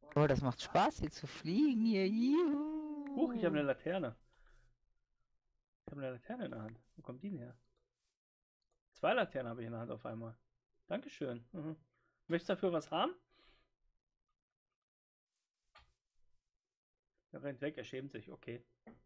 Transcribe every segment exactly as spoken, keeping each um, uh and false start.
Oh, das macht Spaß, hier zu fliegen. Hier. Juhu. Huch, ich habe eine Laterne. Ich habe eine Laterne in der Hand. Wo kommt die denn her? Zwei Laternen habe ich in der Hand auf einmal. Dankeschön. Mhm. Möchtest du dafür was haben? Er rennt weg, er schämt sich. Okay.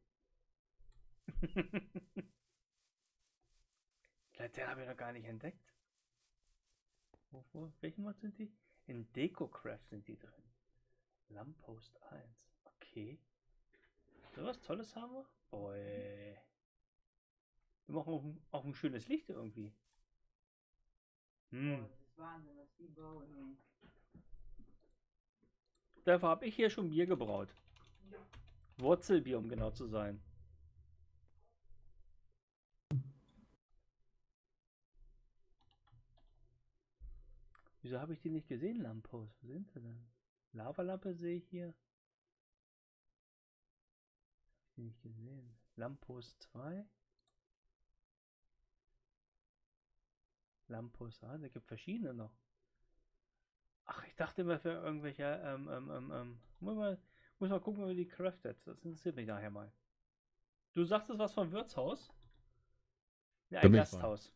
Laternen habe ich noch gar nicht entdeckt. Wo, wo, welchen Mod sind die? In DecoCraft sind die drin. Lamppost eins. Okay. So was Tolles haben wir? Boy. Wir machen auch ein, auch ein schönes Licht irgendwie. Hm. Das ist Wahnsinn, was die bauen. Dafür habe ich hier schon Bier gebraut. Wurzelbier, um genau zu sein. Wieso habe ich die nicht gesehen, Lamppost? Wo sind sie denn? Lavalampe sehe ich hier. Hab ich die nicht gesehen. Lamppost zwei. Lamppost eins. Es gibt verschiedene noch. Ach, ich dachte immer für irgendwelche, ähm, ähm, ähm, ähm. Muss mal, muss mal gucken, wie die craftet. Das interessiert mich nachher mal. Du sagtest was vom Wirtshaus? Ja, ein Gasthaus.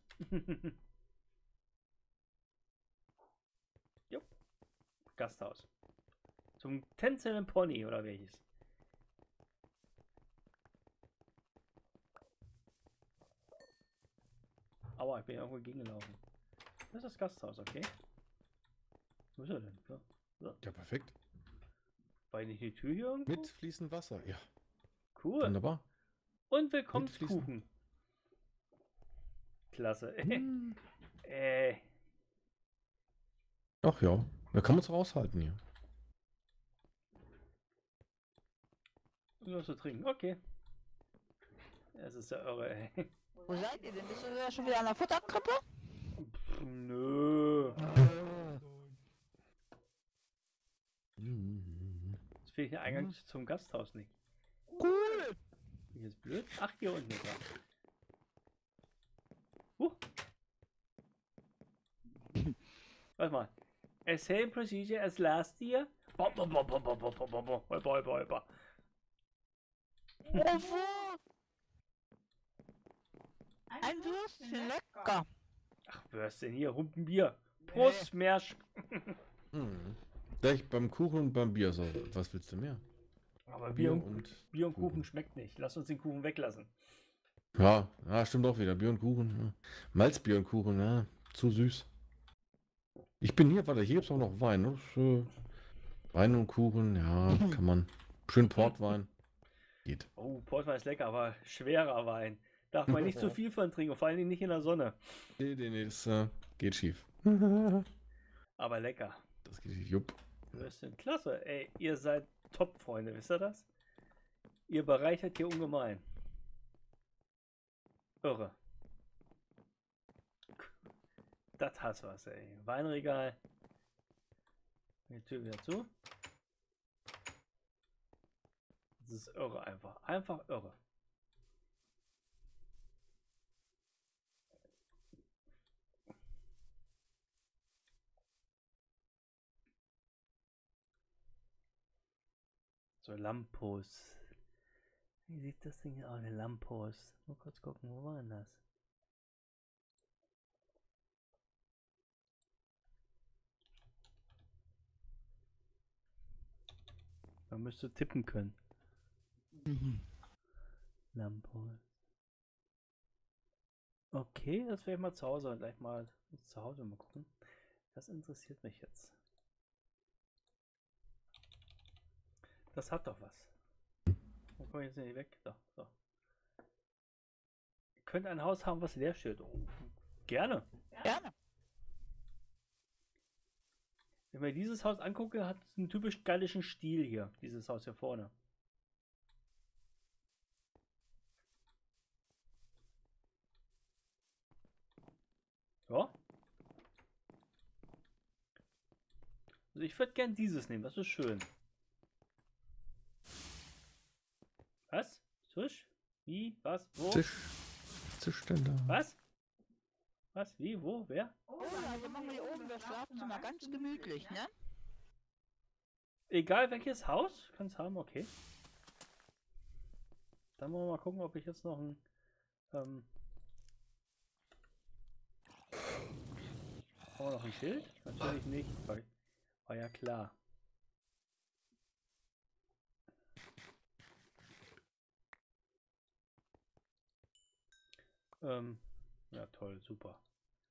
Jupp. Gasthaus. Zum tänzelnden Pony oder welches? Aua, ich bin irgendwo gegengelaufen. Das ist das Gasthaus, okay. Wo ist er denn? So. So. Ja, perfekt. War nicht die Tür hier irgendwo? Mit fließend Wasser, ja. Cool. Wunderbar. Und Willkommenskuchen. Klasse. Hm. äh. Ach ja, da kann man es raushalten hier. Nur zu trinken, okay. Es ist ja irre, ey. Wo seid ihr denn? Bist du ja schon wieder an der Futterkrippe? Pff, nö. Jetzt finde ich den Eingang zum Gasthaus nicht. Cool! Hier ist blöd. Ach, hier unten ist er. Huh. Warte mal. A same procedure as last year. Bom, bom, bom, bom, bom, bom, bom, bom, bom. Holper, holper, holper. Ein Würstchen, lecker. Ach, Würstchen, hier, Humpenbier. Prost, Mersch. Hm. Da ich beim Kuchen und beim Bier so, was willst du mehr? Aber Bier und, und, Bier und Kuchen. Kuchen schmeckt nicht. Lass uns den Kuchen weglassen. Ja, ja, stimmt auch wieder. Bier und Kuchen. Ja. Malzbier und Kuchen, ja. Zu süß. Ich bin hier, warte, hier gibt's auch noch Wein. Ne? So, Wein und Kuchen, ja, kann man. Schön Portwein. Geht. Oh, Portwein ist lecker, aber schwerer Wein. Darf man nicht zu viel von trinken, vor allem nicht in der Sonne. Nee, nee, nee, das äh, geht schief. Aber lecker. Das geht schief, jupp. Würstchen, klasse. Ey, ihr seid Top-Freunde, wisst ihr das? Ihr bereichert hier ungemein. Irre. Das hat was, ey. Weinregal. Die Tür wieder zu. Das ist irre einfach. Einfach irre. So, Lampos. Wie sieht das Ding hier aus? Eine Lampos. Mal kurz gucken, wo war denn das? Man müsste tippen können. Mhm. Lampos. Okay, das werde ich mal zu Hause gleich mal zu Hause mal gucken. Das interessiert mich jetzt. Das hat doch was. Wo komme ich jetzt nicht weg? Da, so. Ihr könnt ein Haus haben, was leer steht. Oh, gerne. Gerne. Wenn man dieses Haus angucke, hat es einen typisch gallischen Stil hier. Dieses Haus hier vorne. Ja. Also ich würde gern dieses nehmen, das ist schön. Was? Tisch? Wie? Was? Wo? Tisch. Tisch denn da? Was? Was? Wie? Wo? Wer? Oh, also machen wir hier oben das Schlafzimmer ganz gemütlich, ne? Egal welches Haus, kannst haben, okay. Dann wollen wir mal gucken, ob ich jetzt noch ein... Ähm, haben wir noch ein Schild? Natürlich nicht, weil war ja klar. Ähm, ja toll, super.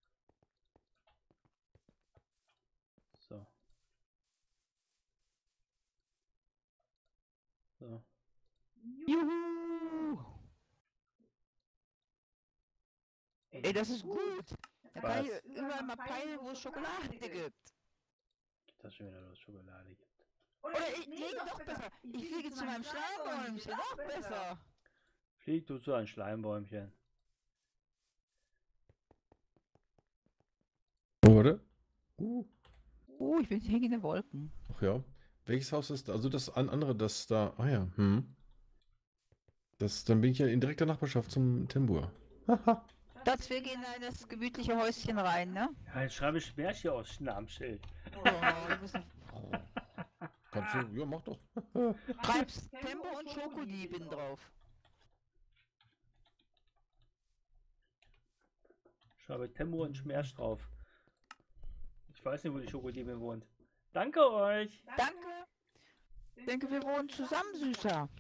So. So. Juhu! Ey, das ist gut. Da kann ich Was? überall mal peilen, wo es Schokolade gibt. Das schon wieder los Schokolade gibt. Oder ich lege noch besser. Ich fliege zu meinem Schleimbäumchen. Noch besser. Flieg du zu ein Schleimbäumchen. Oh, warte. Uh, Oh, ich bin hängen in den Wolken. ach ja. Welches Haus ist, also das an- andere, das da, ah ja, hm. Das, dann bin ich ja in direkter Nachbarschaft zum Timbur. Haha. Das, wir gehen in das gemütliche Häuschen rein, ne? Ja, jetzt schreibe ich Märchen aus Schnamschild. Oh, wir müssen... Kannst du, ja, mach doch. Schreibst Tempo und Schokodiebin drauf. Schreibe Tempo und Schmerz drauf. Ich weiß nicht, wo die Schokodiebin wohnt. Danke euch! Danke. Ich denke, wir wohnen zusammen, Süßer.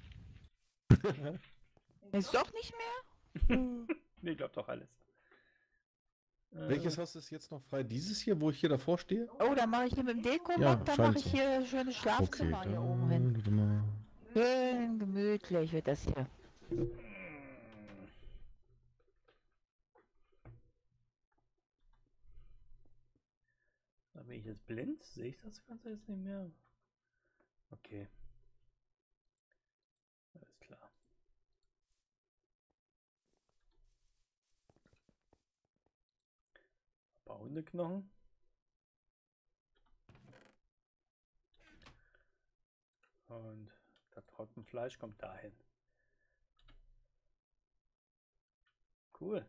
Ist doch nicht mehr? Nee, glaubt doch alles. Äh, Welches Haus ist jetzt noch frei? Dieses hier, wo ich hier davor stehe? Oh, dann mache ich hier mit dem Deko, Ja, dann scheint mache ich so. hier ein schönes Okay, Schlafzimmer hier oben hin. dann, warte mal. Schön gemütlich wird das hier. Da bin ich jetzt blind? Sehe ich das Ganze jetzt nicht mehr? Okay. Alles klar. Ein paar Hundeknochen. Und das Trockenfleisch kommt dahin. Cool.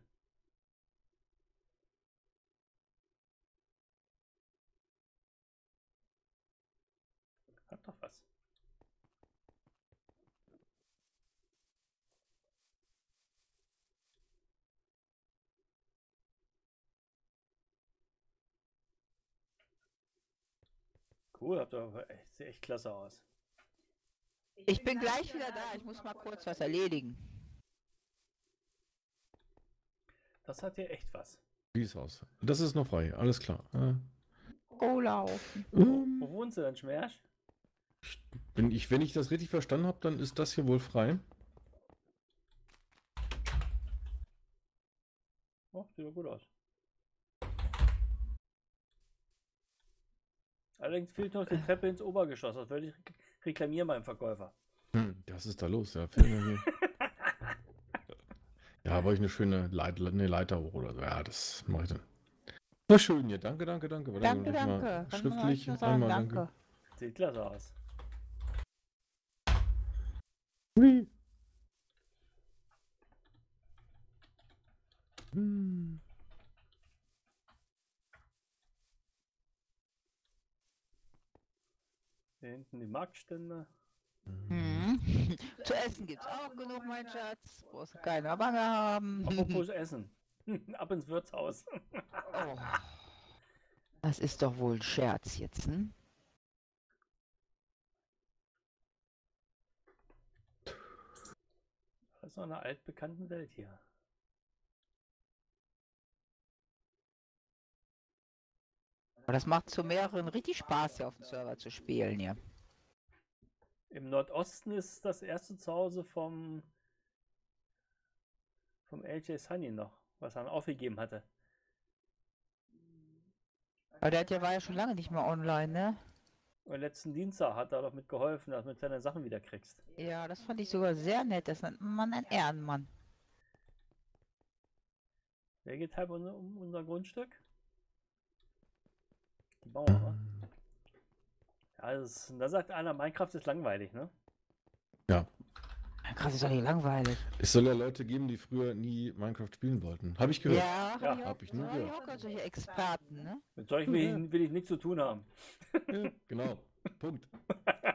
Hat doch was. Cool, habt ihr aber echt, sieht echt klasse aus. Ich bin gleich wieder da. Ich muss mal kurz was erledigen. Das hat hier echt was. Dieses Haus. Das ist noch frei, alles klar. Äh, Go laufen. ähm, Wo wohnst du denn, Schmerz? wenn, ich, wenn ich das richtig verstanden habe, dann ist das hier wohl frei. Oh, sieht doch gut aus. Allerdings fehlt noch die Treppe ins Obergeschoss. Das würde ich re- reklamieren beim Verkäufer. Hm, was ist da los? Ja, fehlen mir hier. Ja, aber ich eine schöne Leit eine Leiter hoch oder so. Ja, das mache ich dann. Na schön hier. Danke, danke, danke. Warte, Danke, ich mal danke. Kann man Schriftlich nur sagen, einmal danke. danke. Sieht klasse aus. Hui. Hm. Hier hinten die Marktstände. Hm. Zu essen gibt's auch genug, mein Schatz. Brauchst du keine Bange haben. Apropos Essen. Ab ins Wirtshaus. Oh. Das ist doch wohl ein Scherz jetzt, hm? Das ist noch eine altbekannte Welt hier. Aber das macht zu mehreren richtig Spaß, hier auf dem Server zu spielen hier. Im Nordosten ist das erste Zuhause vom vom L J Sunny noch, was er aufgegeben hatte. Aber der hat ja, war ja schon lange nicht mehr online, ne? Und letzten Dienstag hat er doch mitgeholfen, dass du mit deine Sachen wieder kriegst. Ja, das fand ich sogar sehr nett. Das nennt man ein Ehrenmann. Wer geht halb um, um unser Grundstück? Die Bauern, ne? Ja, das ist, da sagt einer, Minecraft ist langweilig, ne? Ja. Krass, ist doch nicht langweilig. Es soll ja Leute geben, die früher nie Minecraft spielen wollten. Habe ich gehört. Ja, Ja, hab ich, hab auch, ich nur hab ich gehört. auch gehört, solche Experten, ne? Mit solchen will ich, will ich nichts zu tun haben. Ja, genau. Punkt.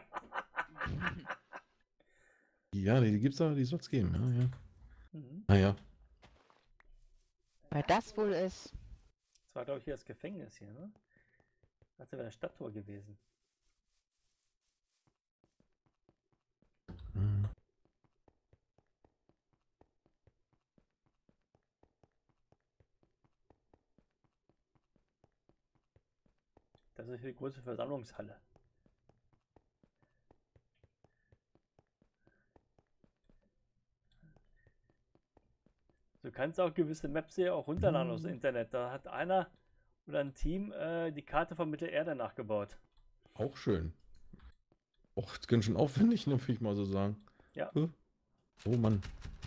Ja, die, die gibt's da, die soll's geben. Ja, ja. Mhm. Naja. Weil das wohl ist. Das war, glaube ich, hier das Gefängnis hier, ne? Das wäre das Stadttor gewesen. Hm. Das ist hier die große Versammlungshalle. Du kannst auch gewisse Maps hier auch runterladen aus dem Internet. Da hat einer oder ein Team äh, die Karte von Mittelerde nachgebaut. Auch schön. Och, ist ganz schön aufwendig, ne, würde ich mal so sagen. Ja. Äh. Oh Mann.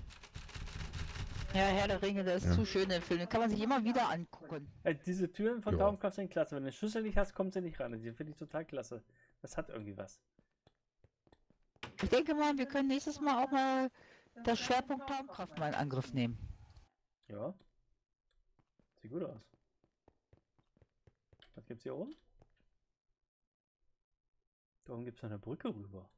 Ja, Herr der Ringe, das ist Ja. zu schön, der Film. Den kann man sich immer wieder angucken. Äh, diese Türen von Ja. Taubenkopf sind klasse. Wenn du den Schlüssel nicht hast, kommt sie nicht rein. Die finde ich total klasse. Das hat irgendwie was. Ich denke mal, wir können nächstes Mal auch mal das Schwerpunkt Taumkraft mal in Angriff nehmen. Ja. Sieht gut aus. Was gibt's hier oben? Da oben gibt es eine Brücke rüber.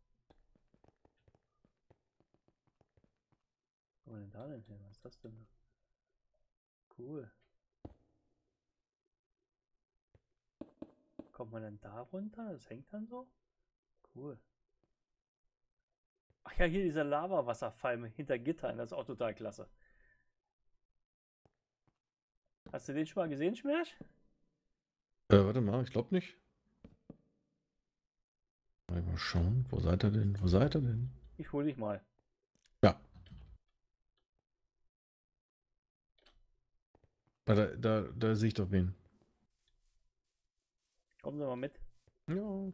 Was haben wir denn da denn hin? Was ist das denn? Cool. Kommt man denn da runter? Das hängt dann so? Cool. Ach ja, hier dieser Lava-Wasserfall hinter Gittern. Das ist auch total klasse. Hast du den schon mal gesehen, Schmerz? Äh, warte mal, ich glaube nicht. Mal schauen, wo seid ihr denn? Wo seid ihr denn? Ich hole dich mal. Ja. Ah, Da, da, da sehe ich doch wen. Kommen Sie mal mit. Ja.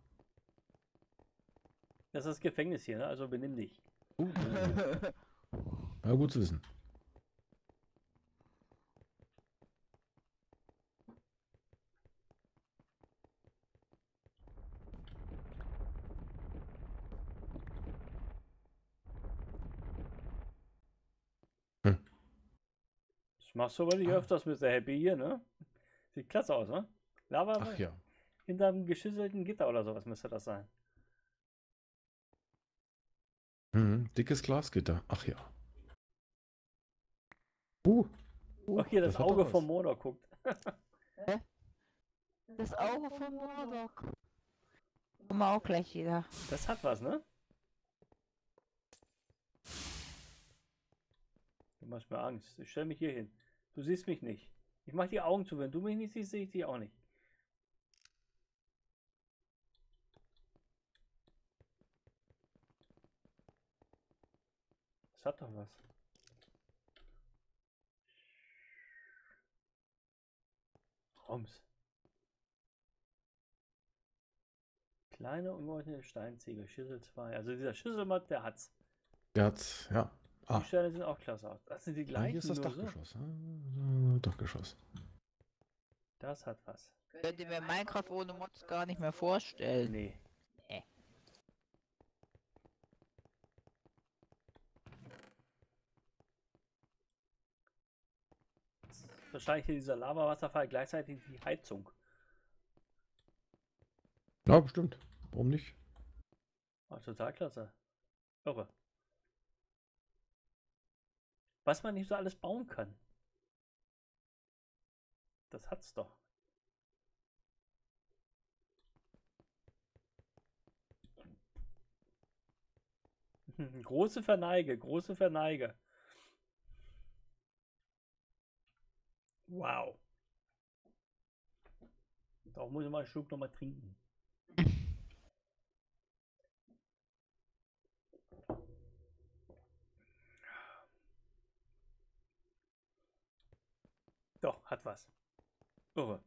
Das ist das Gefängnis hier, ne? Also benimm dich. Uh, ja, gut zu wissen. Hm. Das machst du aber nicht Ah. öfters mit der Happy hier, ne? Sieht klasse aus, ne? Lava Ach ja. hinterm geschüsselten Gitter oder sowas müsste das sein. Mhm, dickes Glasgitter. Ach ja. Uh, Ach, hier das, das hat doch Auge was. vom Mordor guckt. Das Auge von Mordok. Kommen wir auch gleich wieder. Das hat was, ne? Du machst mir Angst. Ich stelle mich hier hin. Du siehst mich nicht. Ich mach die Augen zu. Wenn du mich nicht siehst, sehe ich dich auch nicht. Das hat doch was. Rums. Kleine ungeordnete Steinziegel, Schüssel zwei. Also dieser Schüsselmatt, der hat's. der hat's, ja. Die Ah, Steine sehen auch klasse aus. Das sind die ah, gleichen. hier ist das nur so. Dachgeschoss. Ah, Dachgeschoss. Das hat was. Könnt ihr mir Minecraft ohne Mods gar nicht mehr vorstellen. Nee. Nee. Das ist wahrscheinlich hier dieser Lava-Wasserfall gleichzeitig die Heizung. Ja, bestimmt. Warum nicht? Ah, total klasse. Irre. Was man nicht so alles bauen kann. Das hat's doch. Große Verneige, große Verneige. Wow. Da muss ich mal einen Schluck noch mal trinken. Doch, hat was. Irre.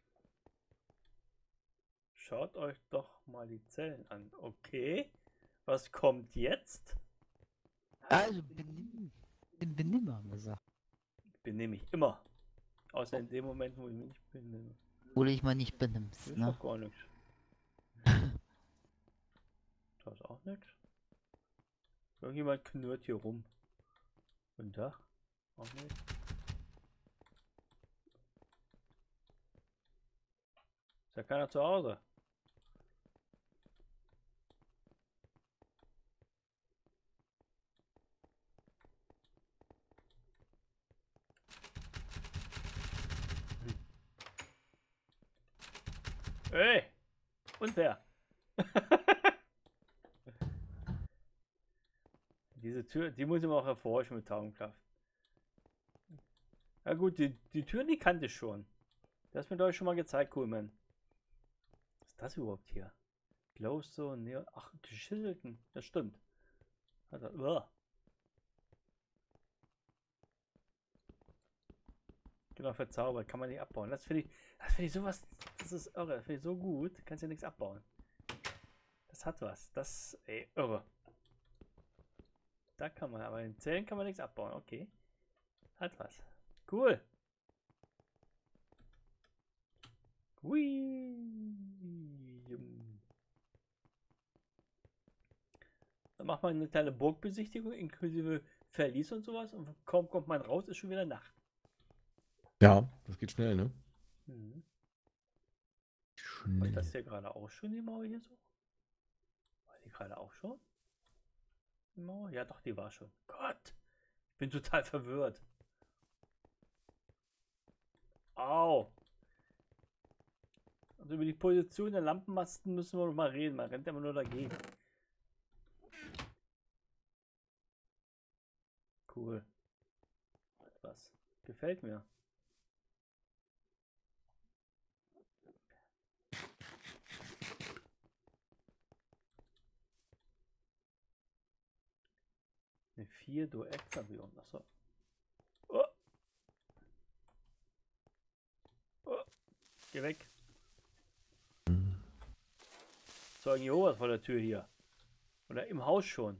Schaut euch doch mal die Zellen an. Okay. Was kommt jetzt? Also, benimm. Benimm haben wir gesagt. Benehme ich immer. Außer in dem Moment, wo ich mich nicht benehme. Wo du dich mal nicht benimmst, Das ist ne? doch gar nichts. Da ist auch nichts. Irgendjemand knurrt hier rum. Guten Tag. Auch nicht. Ist ja keiner zu Hause. Ey! Unfair! Diese Tür, die muss ich mal auch erforschen mit Taugenkraft. Ja gut, die, die Tür, die kannte ich schon. Das hast mir, glaube ich, schon mal gezeigt, cool, man. Was ist das überhaupt hier? Glowstone, Neon. Ach, geschisselten. Das stimmt. Also, uah. Genau, verzaubert. Kann man nicht abbauen. Das finde ich, das finde ich sowas, das ist irre. Das finde ich so gut. Kannst ja nichts abbauen. Das hat was. Das, ey, irre. Da kann man, aber in Zellen kann man nichts abbauen. Okay. Hat was. Cool. Hui. Dann macht man eine kleine Burgbesichtigung inklusive Verlies und sowas und kaum kommt man raus, ist schon wieder Nacht. Ja, das geht schnell, ne? Mhm. Schnell. War das hier gerade auch schon die Mauer hier so? War die gerade auch schon? Die Mauer? Ja doch, die war schon. Gott, ich bin total verwirrt. Au. Also über die Position der Lampenmasten müssen wir noch mal reden. Man rennt immer nur dagegen. Cool. Was? Gefällt mir. Eine vier Duexavion. Achso. Oh. Oh. Geh weg. Zeugen Jehovas vor der Tür hier. Oder im Haus schon.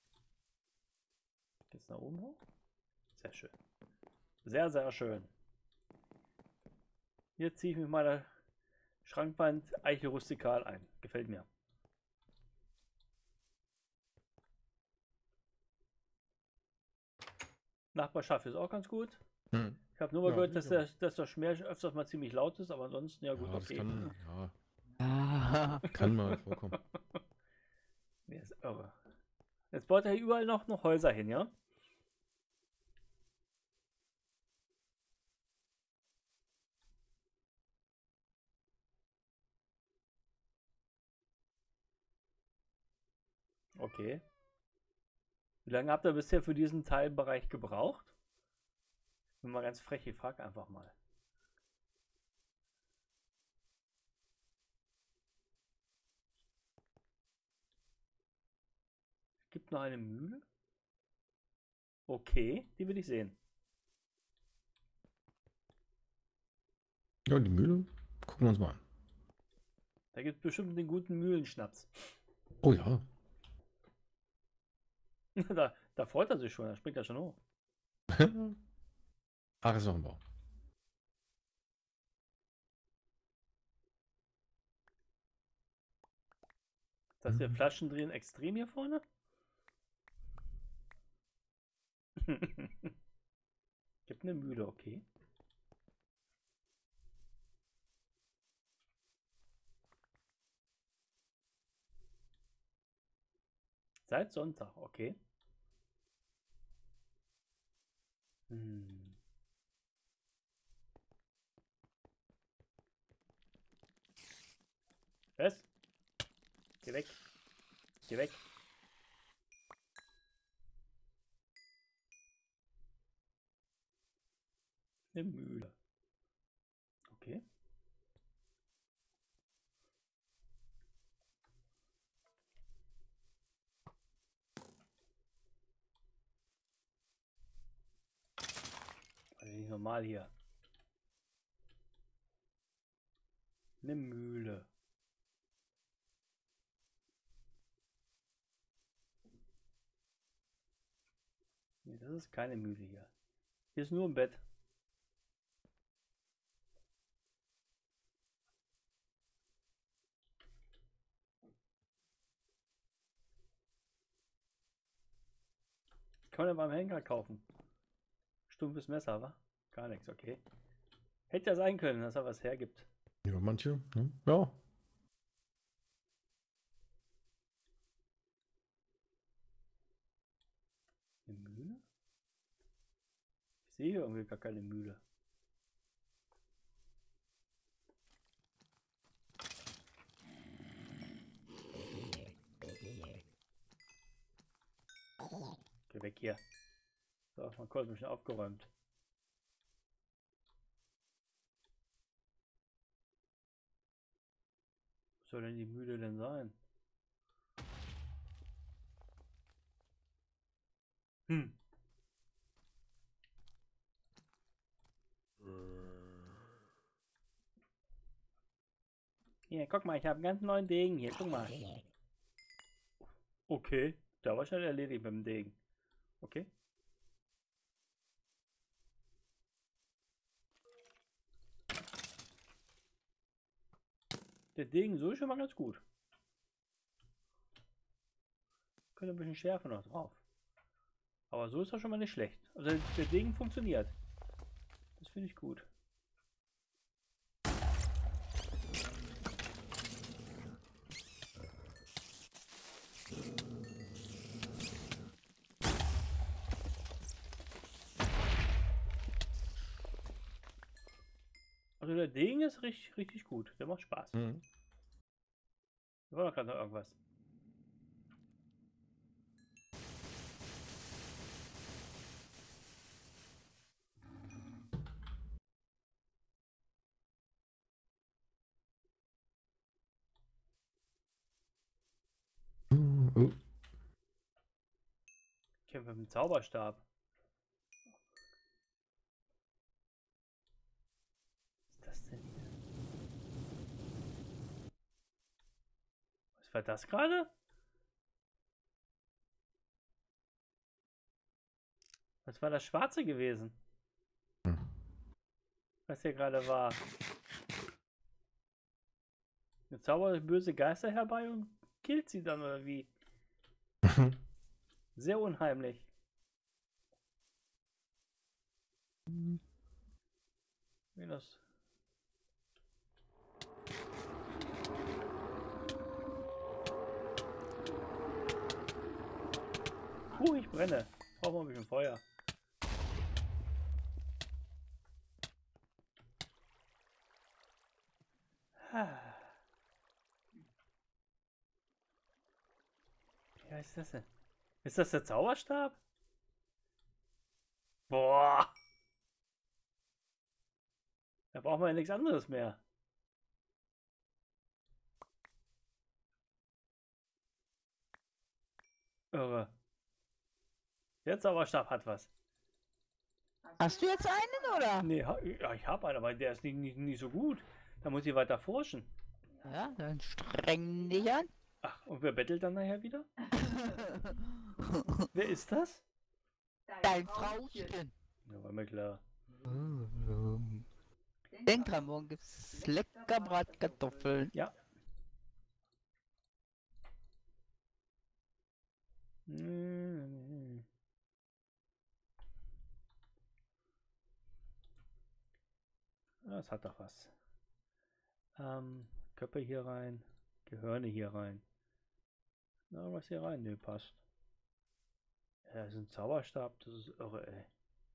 Geht's nach oben hoch? Sehr schön. Sehr, sehr schön. Hier ziehe ich mit meiner Schrankwand Eiche rustikal ein. Gefällt mir. Nachbarschaft ist auch ganz gut. Hm. Ich habe nur mal Ja, gehört, dass sicher. der, dass das Schmerz öfters mal ziemlich laut ist, aber ansonsten ja gut, Ja, das okay. kann, ja, Ah, kann mal vorkommen. Nee, ist irre. Jetzt baut er hier überall noch, noch Häuser hin, ja? Okay. Wie lange habt ihr bisher für diesen Teilbereich gebraucht? Ich bin mal ganz frech, ich frage einfach mal. Es gibt noch eine Mühle? Okay, die will ich sehen. Ja, die Mühle gucken wir uns mal an. Da gibt es bestimmt den guten Mühlenschnaps. Oh ja. da, da freut er sich schon, da springt er schon hoch. Ach, ist noch ein Bau. Das hier Mhm. Flaschen drehen extrem hier vorne? Gibt eine Mühle, okay. Seit Sonntag, okay. Hm. Was? Geh weg. Geh weg. Eine Mühle. Okay. Also nicht normal hier. Eine Mühle. Nee, das ist keine Mühle hier. Hier ist nur ein Bett. Kann man beim Händler kaufen. Stumpfes Messer, wa? Gar nichts, okay. Hätte ja sein können, dass er was hergibt. Ja, manche, ne? Ja. Eine Mühle? Ich sehe hier irgendwie gar keine Mühle. Geh weg hier. So, mal kurz ein bisschen aufgeräumt. Was soll denn die Mühle denn sein? Hm. Hier, guck mal, ich habe einen ganz neuen Degen hier. Guck mal. Okay, da war schon erledigt mit dem Degen. Okay. Der Degen so ist schon mal ganz gut. Könnte ein bisschen Schärfe noch drauf. Aber so ist er schon mal nicht schlecht. Also der Degen funktioniert. Das finde ich gut. Also der Degen ist richtig, richtig gut. Der macht Spaß. Mhm. Da war doch gerade noch irgendwas. Oh. Kämpfe mit dem Zauberstab. Was ist das denn hier? Was war das gerade? Was war das Schwarze gewesen? Hm. Was hier gerade war? Jetzt zaubert böse Geister herbei und killt sie dann, oder wie? Sehr unheimlich. Wie das? Puh, ich brenne. Brauchen wir ein bisschen Feuer. Ja, was ist das denn? Ist das der Zauberstab? Boah! Da brauchen wir ja nichts anderes mehr. Irre. Der Zauberstab hat was. Hast du jetzt einen, oder? Nee, ha ja, ich habe einen, aber der ist nicht, nicht, nicht so gut. Da muss ich weiter forschen. Ja, dann streng dich an. Ach, und wer bettelt dann nachher wieder? Wer ist das? Dein Frauchen. Ja, war mir klar. Denk dran, morgen gibt's lecker Bratkartoffeln. Ja. Mm. Das hat doch was. Ähm, Köpfe hier rein, Gehirne hier rein. Na, was hier rein? Nö, passt. Ja, das ist ein Zauberstab, das ist irre, ey.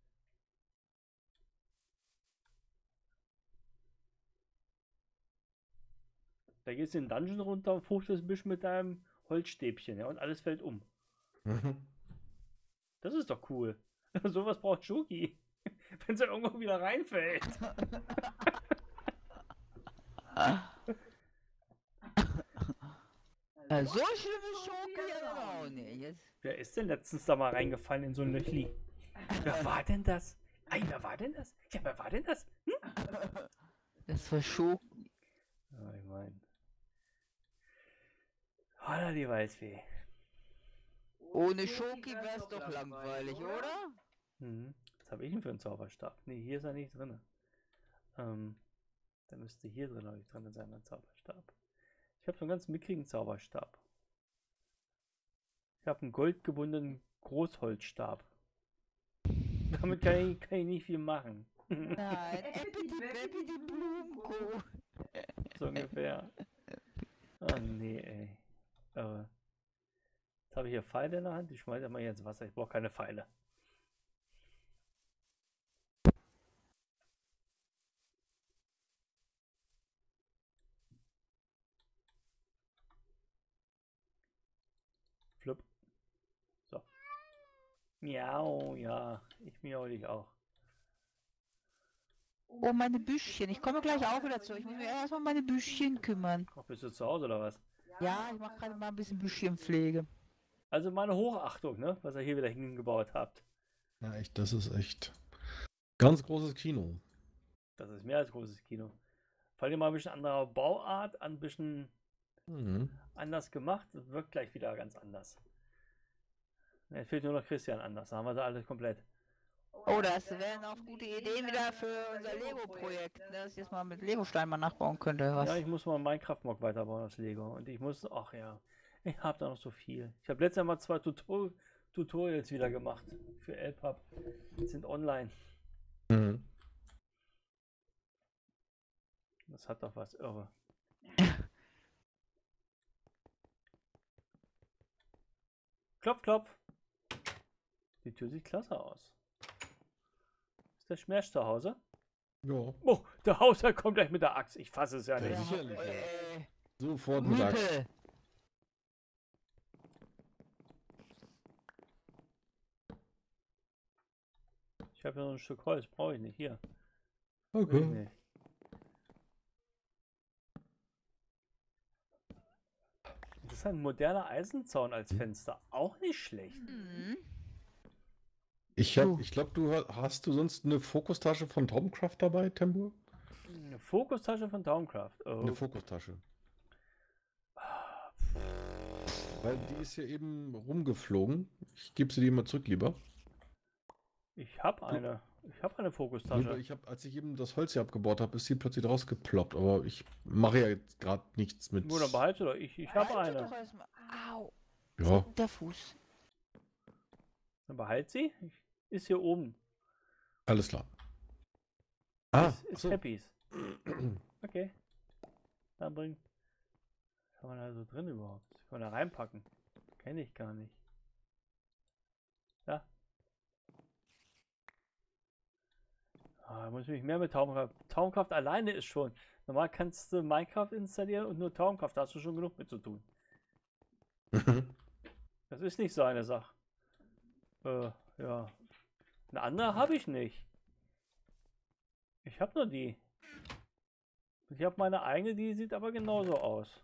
Da gehst du in den Dungeon runter und fuchtelst ein bisschen mit deinem Holzstäbchen, ja, und alles fällt um. Das ist doch cool. Sowas braucht Schuki. Wenn sie irgendwo wieder reinfällt. Äh, so schlimm ist Schoki ja auch nicht. Jetzt. Wer ist denn letztens da mal reingefallen in so ein Löchli? Wer war denn das? Ei, wer war denn das? Ja, wer war denn das? Hm? Das war Schoki. Ja, ich mein. Holla die Weißfee. Ohne Schoki wär's doch langweilig, oder? Mhm. Was habe ich denn für einen Zauberstab? Ne, hier ist er nicht drin. Ähm, da müsste hier drin, glaube ich, drin sein, mein Zauberstab. Ich habe so einen ganz mickrigen Zauberstab. Ich habe einen goldgebundenen Großholzstab. Damit kann ich, kann ich nicht viel machen. Nein, Eppity Beppity Blumenkohl. So ungefähr. Oh nee, ey. Aber jetzt habe ich hier Pfeile in der Hand. Ich schmeiße mal jetzt Wasser. Ich brauche keine Pfeile. Flupp. So. Miau, ja. Ich miau dich auch. Oh, meine Büschchen. Ich komme gleich auch wieder zu. Ich muss mich erstmal um meine Büschchen kümmern. Ach, bist du zu Hause oder was? Ja, ich mache gerade mal ein bisschen Büschchenpflege. Also meine Hochachtung, ne? Was ihr hier wieder hingebaut habt. Ja, echt, das ist echt ganz großes Kino. Das ist mehr als großes Kino. Vor allem mal ein bisschen anderer Bauart, ein bisschen Mhm. anders gemacht. Das wirkt gleich wieder ganz anders. Jetzt fehlt nur noch Christian anders. Da haben wir sie alle komplett. Oh, das wären auch gute Ideen wieder für unser Lego-Projekt, ne? Dass ich jetzt mal mit Lego-Stein mal nachbauen könnte. Was? Ja, ich muss mal Minecraft-Mod weiterbauen aus Lego. Und ich muss, ach ja, ich habe da noch so viel. Ich habe letztes Mal zwei Tutor Tutorials wieder gemacht für L P U B. Sind online. Mhm. Das hat doch was irre. Klopf, klopf. Die Tür sieht klasse aus. Ist der Schmerz zu Hause? Ja. Oh, der Hausherr kommt gleich mit der Axt. Ich fasse es ja Ja, nicht. sicherlich, ja. Äh, Sofort mit Axt. Rüpel. Ich habe ja noch ein Stück Holz. Brauche ich nicht. Hier. Will ich Okay. nicht. Das ist ein moderner Eisenzaun als Fenster. Auch nicht schlecht. Mhm. Ich, Du. hab, ich glaube, du ha- hast du sonst eine Fokustasche von Tomcraft dabei, Tempo? Eine Fokustasche von Towncraft. Oh. Eine Fokustasche. Weil die ist ja eben rumgeflogen. Ich gebe sie dir mal zurück, lieber. Ich habe eine. Ich habe eine Lieber, Fokustasche. ich habe, als ich eben das Holz hier abgebaut habe, ist sie plötzlich rausgeploppt. Aber ich mache ja jetzt gerade nichts mit. Nur dann behalte doch. Ich, ich habe Halte eine. doch erstmal. Au. Ja, Der Fuß. Dann behalt sie. Ich, ist hier oben. alles klar. Ah, ist ist so. Happys. Okay. Dann bring. Was kann man da so drin überhaupt? Was kann man da reinpacken? Kenne ich gar nicht. Ja. Ah, da muss ich mich mehr mit Towncraft. Towncraft alleine ist schon. Normal kannst du Minecraft installieren und nur Towncraft. Da hast du schon genug mit zu tun. Das ist nicht so eine Sache. Äh, ja. Eine andere habe ich nicht. Ich habe nur die. Ich habe meine eigene, die sieht aber genauso aus.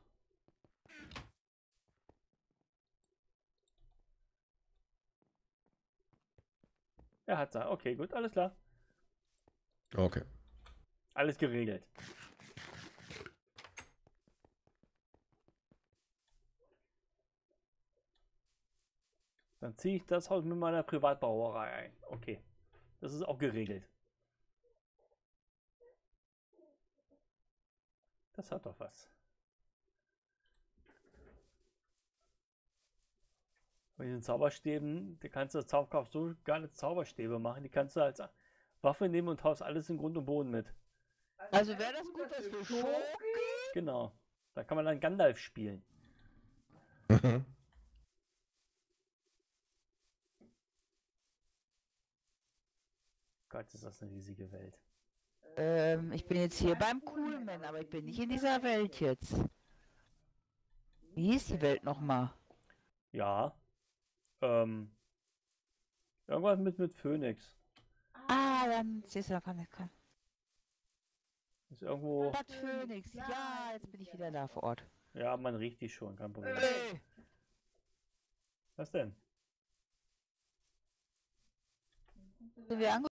Er hat sein. Okay, gut, alles klar. Okay. Alles geregelt. Dann ziehe ich das Haus mit meiner Privatbrauerei ein. Okay. Das ist auch geregelt. Das hat doch was. Bei diesen Zauberstäben, da kannst du das Zauberkraft so geile Zauberstäbe machen. Die kannst du als Waffe nehmen und haust alles in Grund und Boden mit. Also wäre das gut, dass wir Schurken? Genau. Da kann man dann Gandalf spielen. Gott, ist das eine riesige Welt. Ähm, ich bin jetzt hier beim Coolman, aber ich bin nicht in dieser Welt jetzt. Wie hieß die Welt nochmal? Ja. Ähm. Irgendwas mit, mit Phönix. Ah, dann siehst du, da kann ich. Kann. Ist irgendwo. Bad Phoenix, ja, jetzt bin ich wieder da vor Ort. Ja, man riecht die schon, kein Problem. Äh, Was denn? sind wir angekommen?